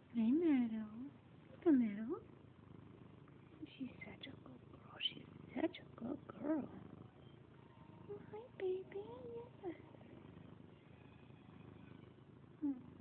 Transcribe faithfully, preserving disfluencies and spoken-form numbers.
Hey, Meadow. Look at Meadow. She's such a good girl. She's such a good girl. Oh, hi, baby. Yes. Hmm.